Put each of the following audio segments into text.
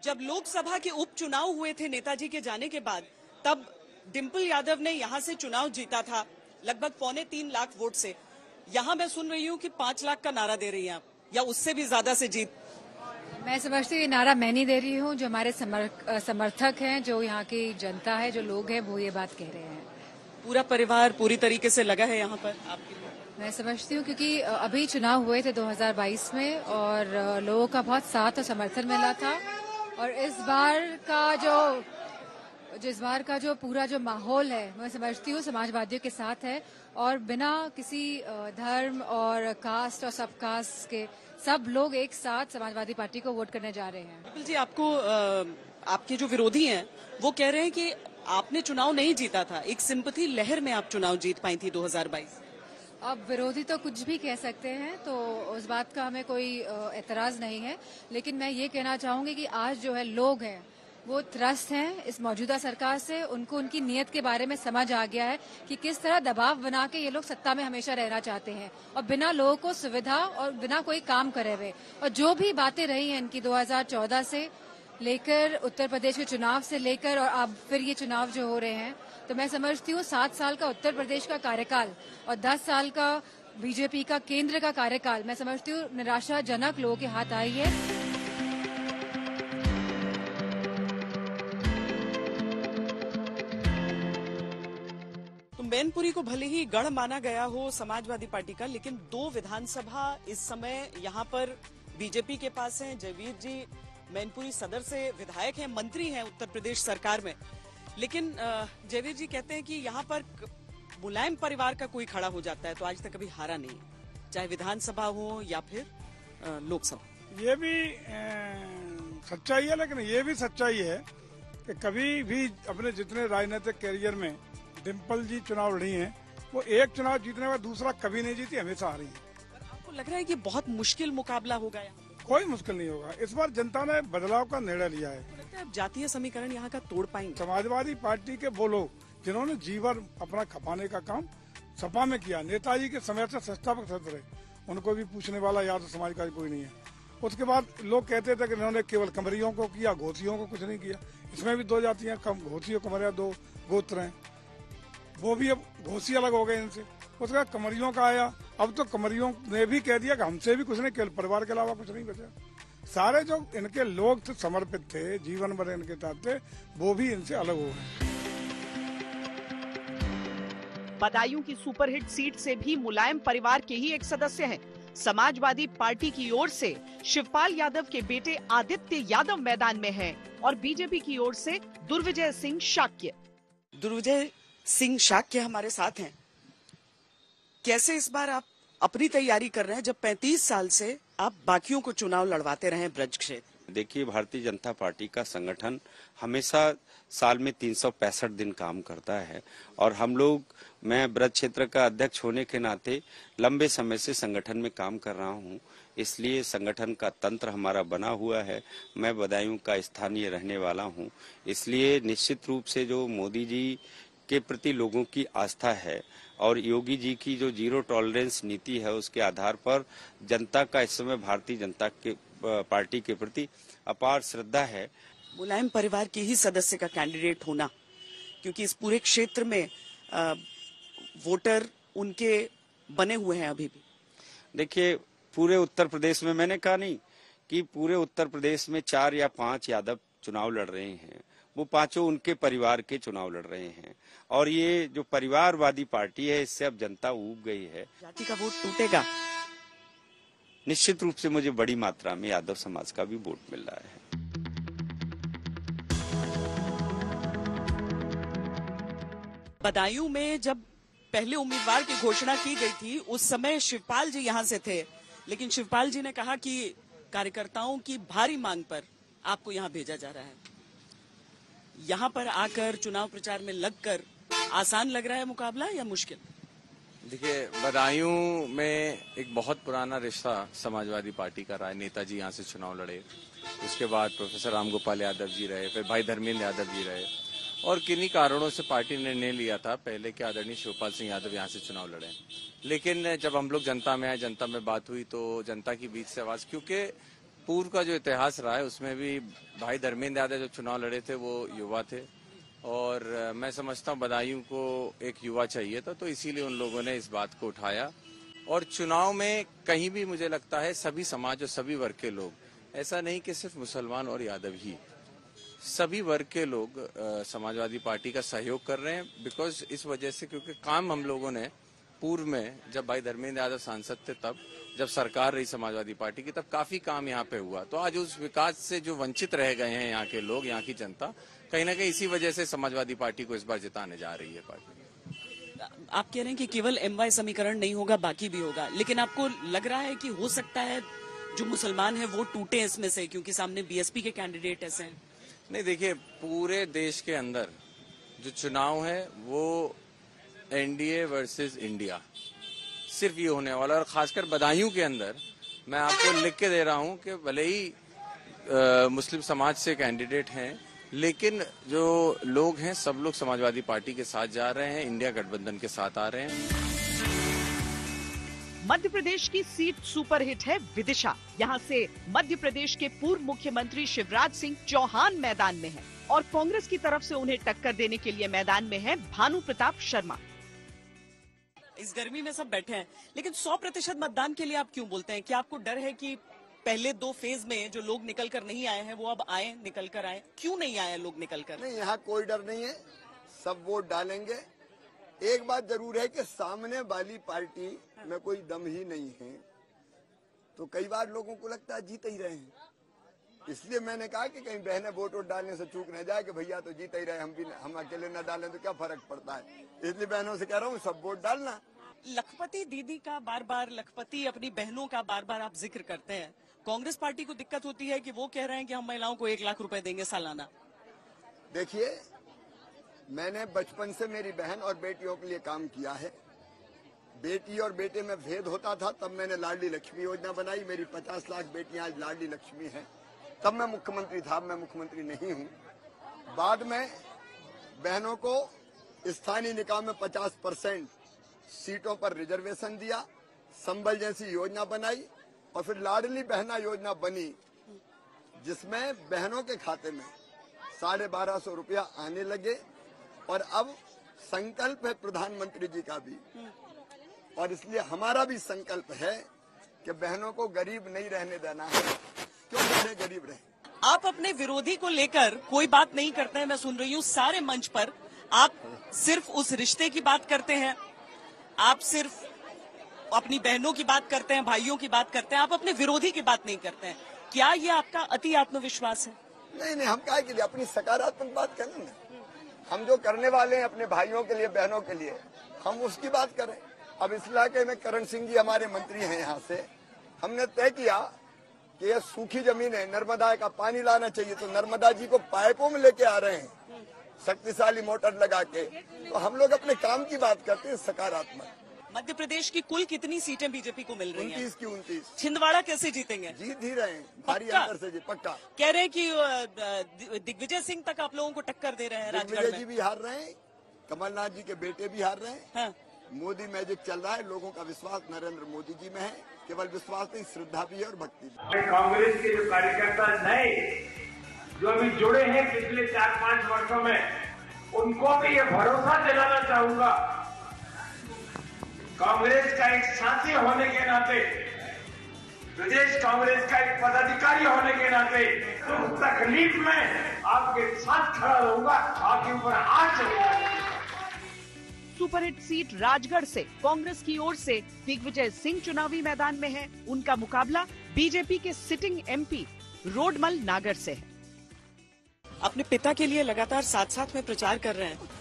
जब लोकसभा के उपचुनाव हुए थे नेताजी के जाने के बाद, तब डिम्पल यादव ने यहां से चुनाव जीता था लगभग 2.25 लाख वोट से। यहां मैं सुन रही हूं कि 5 लाख का नारा दे रही हैं आप, या उससे भी ज्यादा से जीत। मैं समझती हूँ ये नारा मैं नहीं दे रही हूँ, जो हमारे समर्थक हैं, जो यहाँ की जनता है, जो लोग हैं, वो ये बात कह रहे हैं। पूरा परिवार पूरी तरीके से लगा है यहाँ पर आपके लिए? मैं समझती हूँ क्योंकि अभी चुनाव हुए थे 2022 में और लोगों का बहुत साथ और समर्थन मिला था, और इस बार का जो पूरा जो माहौल है, मैं समझती हूँ समाजवादियों के साथ है, और बिना किसी धर्म और कास्ट और सब कास्ट के सब लोग एक साथ समाजवादी पार्टी को वोट करने जा रहे हैं। बिल्कुल जी, आपको आपके जो विरोधी हैं वो कह रहे हैं कि आपने चुनाव नहीं जीता था, एक सिंपैथी लहर में आप चुनाव जीत पाई थी 2022। अब विरोधी तो कुछ भी कह सकते हैं, तो उस बात का हमें कोई एतराज नहीं है, लेकिन मैं ये कहना चाहूंगी कि आज जो है लोग हैं वो त्रस्त हैं इस मौजूदा सरकार से। उनको उनकी नीयत के बारे में समझ आ गया है कि किस तरह दबाव बना के ये लोग सत्ता में हमेशा रहना चाहते हैं, और बिना लोगों को सुविधा और बिना कोई काम करे हुए। और जो भी बातें रही हैं इनकी 2014 से लेकर, उत्तर प्रदेश के चुनाव से लेकर, और अब फिर ये चुनाव जो हो रहे हैं, तो मैं समझती हूँ 7 साल का उत्तर प्रदेश का कार्यकाल और 10 साल का बीजेपी का केंद्र का कार्यकाल, मैं समझती हूँ निराशाजनक लोगों के हाथ आई है। मैनपुरी को भले ही गढ़ माना गया हो समाजवादी पार्टी का, लेकिन 2 विधानसभा इस समय यहाँ पर बीजेपी के पास हैं। जयवीर जी मैनपुरी सदर से विधायक हैं, मंत्री हैं उत्तर प्रदेश सरकार में, लेकिन जयवीर जी कहते हैं कि यहाँ पर मुलायम परिवार का कोई खड़ा हो जाता है तो आज तक कभी हारा नहीं है, चाहे विधानसभा हो या फिर लोकसभा। ये भी सच्चाई है, लेकिन ये भी सच्चाई है कि कभी भी अपने जितने राजनीतिक कैरियर में डिम्पल जी चुनाव लड़ी हैं, वो एक चुनाव जीतने के बाद दूसरा कभी नहीं जीती, हमेशा हारी है। आपको लग रहा है कि बहुत मुश्किल मुकाबला होगा यहाँ? कोई मुश्किल नहीं होगा। इस बार जनता ने बदलाव का निर्णय लिया है। लगता है जातीय समीकरण यहाँ का तोड़ पाएंगे? समाजवादी पार्टी के वो लोग जिन्होंने जीवन अपना खपाने का काम सपा में किया, नेताजी के समय से संस्थापक सदस्य रहे, उनको भी पूछने वाला यादव समाज का कोई नहीं है। उसके बाद लोग कहते थे कि इन्होंने केवल कमरियों को किया, घोसियों को कुछ नहीं किया। इसमें भी 2 जातियां, घोसी और कमरिया 2 गोत्र हैं, वो भी अब घोसी अलग हो गए इनसे। उसके बाद कमरियों का आया, अब तो कमरियों ने भी कह दिया कि हमसे भी कुछ नहीं, केवल परिवार के अलावा कुछ नहीं बचा। सारे जो इनके लोग थे, समर्पित थे, जीवन भर इनके साथ थे, वो भी इनसे अलग हो गए। बदायूं की सुपरहिट सीट से भी मुलायम परिवार के ही एक सदस्य हैं। समाजवादी पार्टी की ओर से शिवपाल यादव के बेटे आदित्य यादव मैदान में हैं, और बीजेपी की ओर से दुर्विजय सिंह शाक्य। दुर्विजय सिंह शाक्य हमारे साथ हैं। कैसे इस बार आप अपनी तैयारी कर रहे हैं, जब 35 साल से आप बाकियों को चुनाव लड़वाते रहे ब्रज क्षेत्र? देखिए, भारतीय जनता पार्टी का संगठन हमेशा साल में 365 दिन काम करता है, और हम लोग, मैं ब्रज क्षेत्र का अध्यक्ष होने के नाते लंबे समय से संगठन में काम कर रहा हूं, इसलिए संगठन का तंत्र हमारा बना हुआ है। मैं बदायूं का स्थानीय रहने वाला हूं, इसलिए निश्चित रूप से जो मोदी जी के प्रति लोगों की आस्था है और योगी जी की जो 0 टॉलरेंस नीति है, उसके आधार पर जनता का इस समय भारतीय जनता के पार्टी के प्रति अपार श्रद्धा है। मुलायम परिवार के ही सदस्य का कैंडिडेट होना, क्योंकि इस पूरे क्षेत्र में वोटर उनके बने हुए हैं अभी भी। देखिए, पूरे उत्तर प्रदेश में, मैंने कहा नहीं कि पूरे उत्तर प्रदेश में 4 या 5 यादव चुनाव लड़ रहे हैं, वो 5 उनके परिवार के चुनाव लड़ रहे हैं, और ये जो परिवारवादी पार्टी है, इससे अब जनता ऊब गई है। जाति का वोट टूटेगा? निश्चित रूप से मुझे बड़ी मात्रा में यादव समाज का भी वोट मिल रहा है। बदायूं में जब पहले उम्मीदवार की घोषणा की गई थी, उस समय शिवपाल जी यहां से थे, लेकिन शिवपाल जी ने कहा कि कार्यकर्ताओं की भारी मांग पर आपको यहां भेजा जा रहा है। यहां पर आकर चुनाव प्रचार में लगकर आसान लग रहा है मुकाबला या मुश्किल? देखिए, बदायूं में एक बहुत पुराना रिश्ता समाजवादी पार्टी का रहा है। नेताजी यहाँ से चुनाव लड़े, उसके बाद प्रोफेसर रामगोपाल यादव जी रहे, फिर भाई धर्मेंद्र यादव जी रहे, और किन्हीं कारणों से पार्टी ने निर्णय लिया था पहले के आदरणीय शिवपाल सिंह यादव यहाँ से चुनाव लड़े। लेकिन जब हम लोग जनता में आए, जनता में बात हुई, तो जनता की बीच से आवाज, क्योंकि पूर्व का जो इतिहास रहा है उसमें भी भाई धर्मेंद्र यादव जो चुनाव लड़े थे वो युवा थे, और मैं समझता हूँ बदायूं को एक युवा चाहिए था, तो इसीलिए उन लोगों ने इस बात को उठाया। और चुनाव में कहीं भी मुझे लगता है सभी समाज और सभी वर्ग के लोग, ऐसा नहीं कि सिर्फ मुसलमान और यादव ही, सभी वर्ग के लोग समाजवादी पार्टी का सहयोग कर रहे हैं। बिकॉज इस वजह से, क्योंकि काम हम लोगों ने पूर्व में, जब भाई धर्मेंद्र यादव सांसद थे, तब जब सरकार रही समाजवादी पार्टी की, तब काफी काम यहाँ पे हुआ। तो आज उस विकास से जो वंचित रह गए हैं यहाँ के लोग, यहाँ की जनता, कहीं ना कहीं इसी वजह से समाजवादी पार्टी को इस बार जिताने जा रही है पार्टी। आप कह रहे हैं कि केवल MY समीकरण नहीं होगा, बाकी भी होगा, लेकिन आपको लग रहा है कि हो सकता है जो मुसलमान है वो टूटे इसमें से, क्योंकि सामने BSP के कैंडिडेट ऐसे हैं? नहीं, देखिए, पूरे देश के अंदर जो चुनाव है वो NDA वर्सेस इंडिया, सिर्फ ये होने वाला। और खासकर बदायूं के अंदर मैं आपको लिख के दे रहा हूं कि भले ही मुस्लिम समाज से कैंडिडेट हैं, लेकिन जो लोग हैं सब लोग समाजवादी पार्टी के साथ जा रहे हैं, इंडिया गठबंधन के साथ आ रहे हैं। मध्य प्रदेश की सीट सुपरहिट है विदिशा। यहाँ से मध्य प्रदेश के पूर्व मुख्यमंत्री शिवराज सिंह चौहान मैदान में हैं और कांग्रेस की तरफ से उन्हें टक्कर देने के लिए मैदान में है भानु प्रताप शर्मा। इस गर्मी में सब बैठे हैं, लेकिन 100% मतदान के लिए आप क्यों बोलते हैं? क्या आपको डर है कि पहले 2 फेज में जो लोग निकल कर नहीं आए हैं वो अब आए, निकल कर आए? क्यों नहीं आए लोग निकल कर? नहीं, यहाँ कोई डर नहीं है, सब वोट डालेंगे। एक बात जरूर है कि सामने वाली पार्टी में कोई दम ही नहीं है, तो कई बार लोगों को लगता है जीत ही रहे हैं। इसलिए मैंने कहा कि कहीं बहनें वोट डालने से चूक न जाए कि भैया तो जीत ही रहे, हम अकेले न डालें तो क्या फर्क पड़ता है। इसलिए बहनों से कह रहा हूँ सब वोट डालना। लखपति दीदी का बार बार, लखपति अपनी बहनों का बार बार आप जिक्र करते हैं। कांग्रेस पार्टी को दिक्कत होती है कि वो कह रहे हैं कि हम महिलाओं को 1 लाख रुपए देंगे सालाना। देखिए, मैंने बचपन से मेरी बहन और बेटियों के लिए काम किया है। बेटी और बेटे में भेद होता था, तब मैंने लाडली लक्ष्मी योजना बनाई। मेरी 50 लाख बेटियां आज लाडली लक्ष्मी हैं। तब मैं मुख्यमंत्री था, मैं मुख्यमंत्री नहीं हूं। बाद में बहनों को स्थानीय निकाय में 50% सीटों पर रिजर्वेशन दिया, संबल जैसी योजना बनाई, और फिर लाडली बहना योजना बनी, जिसमें बहनों के खाते में 1250 रुपया आने लगे। और अब संकल्प है प्रधानमंत्री जी का भी, और इसलिए हमारा भी संकल्प है कि बहनों को गरीब नहीं रहने देना है। क्यों बहनें गरीब रहे? आप अपने विरोधी को लेकर कोई बात नहीं करते हैं। मैं सुन रही हूँ सारे मंच पर आप सिर्फ उस रिश्ते की बात करते हैं, आप सिर्फ अपनी बहनों की बात करते हैं, भाइयों की बात करते हैं, आप अपने विरोधी की बात नहीं करते हैं। क्या ये आपका अति आत्मविश्वास है? नहीं, हम काहे के लिए, अपनी सकारात्मक बात करें ना। हम जो करने वाले हैं अपने भाइयों के लिए, बहनों के लिए, हम उसकी बात करें। अब इस इलाके में करण सिंह जी हमारे मंत्री हैं, यहाँ से हमने तय किया कि ये सूखी जमीन है, नर्मदा का पानी लाना चाहिए, तो नर्मदा जी को पाइपों में लेके आ रहे हैं, शक्तिशाली मोटर लगा के। तो हम लोग अपने काम की बात करते हैं, सकारात्मक। मध्य प्रदेश की कुल कितनी सीटें बीजेपी को मिल रही हैं? 29 की 29। छिंदवाड़ा कैसे जीतेंगे? जीत ही रहे हैं, भारी पक्का? अंतर से जी, पक्का। कह रहे हैं कि दिग्विजय सिंह तक आप लोगों को टक्कर दे रहे हैं राजगढ़ दिग्विजय जी में। भी हार रहे हैं, कमलनाथ जी के बेटे भी हार रहे हैं। हाँ। मोदी मैजिक चल रहा है, लोगों का विश्वास नरेंद्र मोदी जी में है। केवल विश्वास नहीं, श्रद्धा भी है और भक्ति भी। कांग्रेस के जो कार्यकर्ता नए जो अभी जुड़े हैं पिछले 4-5 वर्षों में, उनको भी ये भरोसा दिलाना चाहूंगा, कांग्रेस का एक साथी होने के नाते, प्रदेश कांग्रेस का एक पदाधिकारी होने के नाते, उस तकलीफ में आपके साथ खड़ा रहूंगा, आपके ऊपर हाथ चलेगा। सुपरहिट सीट राजगढ़ से कांग्रेस की ओर से दिग्विजय सिंह चुनावी मैदान में है। उनका मुकाबला बीजेपी के सिटिंग MP रोडमल नागर से है। अपने पिता के लिए लगातार साथ साथ में प्रचार कर रहे हैं।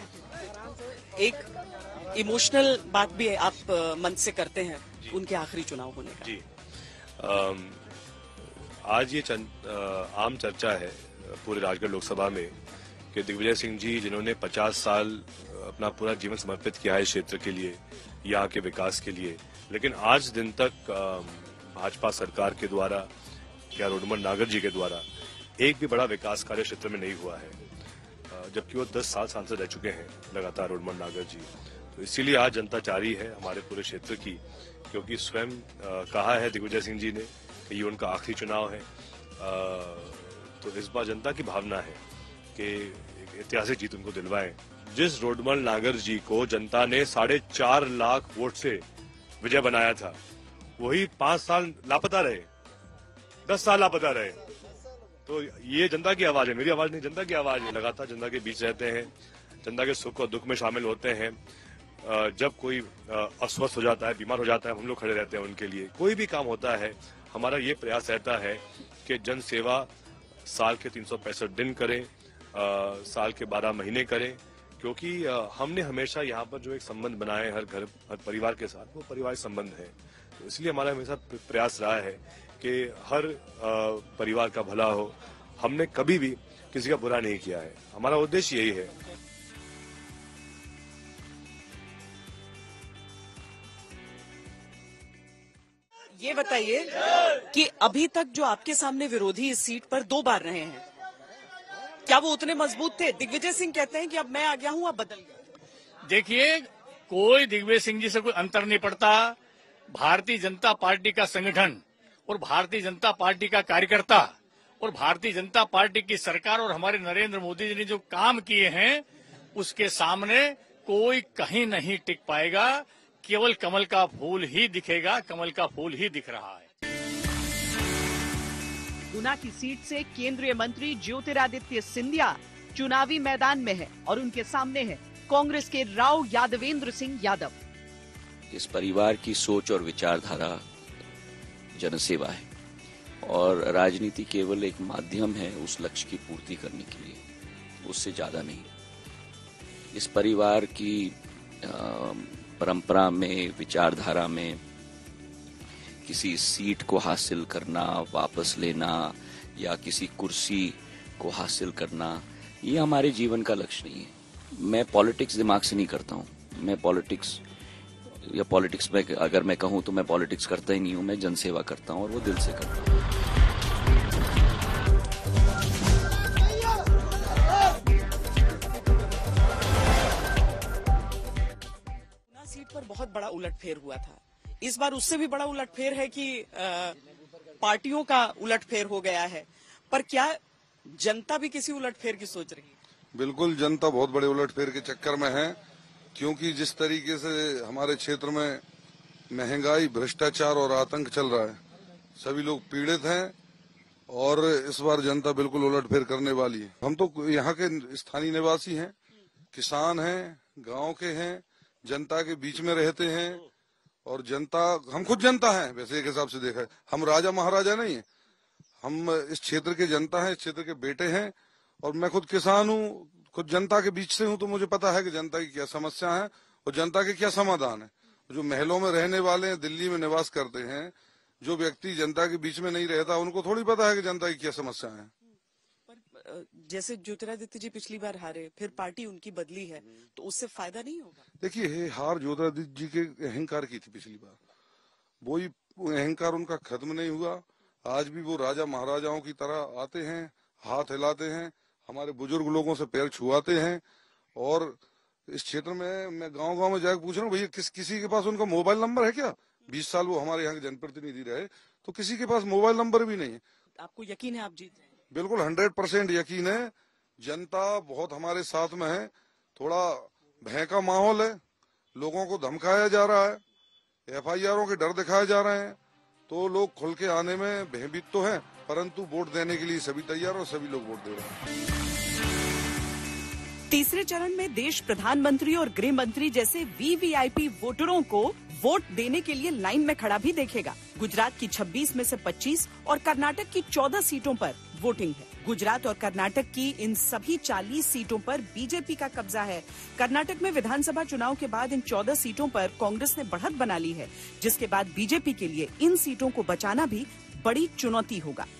एक इमोशनल बात भी आप मन से करते हैं, उनके आखिरी चुनाव होने का। जी, आज ये आम चर्चा है पूरे राजगढ़ लोकसभा में कि दिग्विजय सिंह जी, जिन्होंने 50 साल अपना पूरा जीवन समर्पित किया है क्षेत्र के लिए, यहाँ के विकास के लिए, लेकिन आज दिन तक भाजपा सरकार के द्वारा या रोडमल नागर जी के द्वारा एक भी बड़ा विकास कार्य क्षेत्र में नहीं हुआ है, जबकि वो 10 साल सांसद रह चुके हैं लगातार रोडमल नागर जी। तो इसीलिए आज जनता चाह रही है हमारे पूरे क्षेत्र की, क्योंकि स्वयं कहा है दिग्विजय सिंह जी ने ये उनका आखिरी चुनाव है। तो इस बार जनता की भावना है कि एक ऐतिहासिक जीत उनको दिलवाएं। जिस रोडमल नागर जी को जनता ने 4.5 लाख वोट से विजय बनाया था, वही 5 साल लापता रहे, 10 साल लापता रहे। तो ये जनता की आवाज है, मेरी आवाज नहीं, जनता की आवाज है। लगातार जनता के बीच रहते हैं, जनता के सुख और दुख में शामिल होते हैं। जब कोई अस्वस्थ हो जाता है, बीमार हो जाता है, हम लोग खड़े रहते हैं उनके लिए। कोई भी काम होता है, हमारा ये प्रयास रहता है कि जन सेवा साल के 365 दिन करें, साल के 12 महीने करें, क्योंकि हमने हमेशा यहाँ पर जो एक संबंध बनाए हर घर, हर परिवार के साथ, वो परिवार संबंध है। तो इसलिए हमारा हमेशा प्रयास रहा है कि हर परिवार का भला हो। हमने कभी भी किसी का बुरा नहीं किया है, हमारा उद्देश्य यही है। ये बताइए कि अभी तक जो आपके सामने विरोधी इस सीट पर 2 बार रहे हैं, क्या वो उतने मजबूत थे? दिग्विजय सिंह कहते हैं कि अब मैं आ गया हूं, अब बदल गया। देखिए, कोई दिग्विजय सिंह जी से कोई अंतर नहीं पड़ता। भारतीय जनता पार्टी का संगठन और भारतीय जनता पार्टी का कार्यकर्ता और भारतीय जनता पार्टी की सरकार और हमारे नरेंद्र मोदी जी ने जो काम किए हैं, उसके सामने कोई कहीं नहीं टिक पाएगा। केवल कमल का फूल ही दिखेगा, कमल का फूल ही दिख रहा है। गुना की सीट से केंद्रीय मंत्री ज्योतिरादित्य सिंधिया चुनावी मैदान में है और उनके सामने है कांग्रेस के राव यादवेंद्र सिंह यादव। इस परिवार की सोच और विचारधारा जनसेवा है और राजनीति केवल एक माध्यम है उस लक्ष्य की पूर्ति करने के लिए, उससे ज्यादा नहीं। इस परिवार की परंपरा में, विचारधारा में किसी सीट को हासिल करना, वापस लेना या किसी कुर्सी को हासिल करना, ये हमारे जीवन का लक्ष्य नहीं है। मैं पॉलिटिक्स दिमाग से नहीं करता हूँ। मैं पॉलिटिक्स में अगर मैं कहूँ तो मैं पॉलिटिक्स करता ही नहीं हूँ, मैं जनसेवा करता हूँ और वो दिल से करता हूँ। सीट पर बहुत बड़ा उलटफेर हुआ था, इस बार उससे भी बड़ा उलटफेर है कि पार्टियों का उलटफेर हो गया है। पर क्या जनता भी किसी उलटफेर की सोच रही है? बिल्कुल, जनता बहुत बड़े उलटफेर के चक्कर में है, क्योंकि जिस तरीके से हमारे क्षेत्र में महंगाई, भ्रष्टाचार और आतंक चल रहा है, सभी लोग पीड़ित हैं और इस बार जनता बिल्कुल उलटफेर करने वाली है। हम तो यहाँ के स्थानीय निवासी हैं, किसान हैं, गांव के हैं, जनता के बीच में रहते हैं और जनता, हम खुद जनता हैं। वैसे एक हिसाब से देखा है, हम राजा महाराजा नहीं है, हम इस क्षेत्र के जनता हैं, इस क्षेत्र के बेटे हैं और मैं खुद किसान हूँ, खुद जनता के बीच से हूँ, तो मुझे पता है कि जनता की क्या समस्या है और जनता के क्या समाधान है। जो महलों में रहने वाले हैं, दिल्ली में निवास करते हैं, जो व्यक्ति जनता के बीच में नहीं रहता, उनको थोड़ी पता है कि जनता की क्या समस्या है। जैसे ज्योतिरादित्य जी पिछली बार हारे, फिर पार्टी उनकी बदली है, तो उससे फायदा नहीं होगा? देखिए, हार ज्योतिरादित्य जी के अहंकार की थी पिछली बार, वही अहंकार उनका खत्म नहीं हुआ। आज भी वो राजा महाराजाओं की तरह आते हैं, हाथ हिलाते हैं, हमारे बुजुर्ग लोगों से पैर छुआते हैं। और इस क्षेत्र में मैं गांव-गांव में जाकर पूछ रहा हूँ, भैया किसी के पास उनका मोबाइल नंबर है क्या? 20 साल वो हमारे यहाँ के जनप्रतिनिधि रहे, तो किसी के पास मोबाइल नंबर भी नहीं है। आपको यकीन है आप जीत जाएंगे? बिल्कुल 100% यकीन है। जनता बहुत हमारे साथ में है। थोड़ा भय का माहौल है, लोगों को धमकाया जा रहा है, FIRों के डर दिखाए जा रहे हैं, तो लोग खुल के आने में भयभीत तो हैं, परंतु वोट देने के लिए सभी तैयार और सभी लोग वोट दे रहे हैं। तीसरे चरण में देश प्रधानमंत्री और गृह मंत्री जैसे VVIP वोटरों को वोट देने के लिए लाइन में खड़ा भी देखेगा। गुजरात की 26 में से 25 और कर्नाटक की 14 सीटों पर वोटिंग है। गुजरात और कर्नाटक की इन सभी 40 सीटों पर बीजेपी का कब्जा है। कर्नाटक में विधानसभा चुनाव के बाद इन 14 सीटों पर कांग्रेस ने बढ़त बना ली है, जिसके बाद बीजेपी के लिए इन सीटों को बचाना भी बड़ी चुनौती होगा।